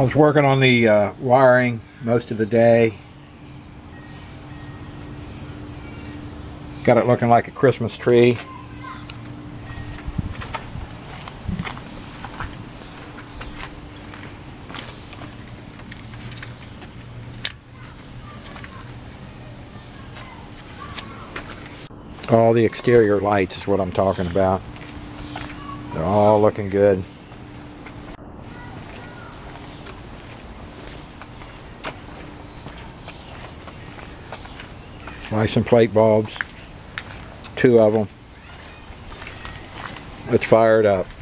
I was working on the wiring most of the day. Got it looking like a Christmas tree. All the exterior lights is what I'm talking about. They're all looking good. License plate bulbs, 2 of them. Let's fire it up.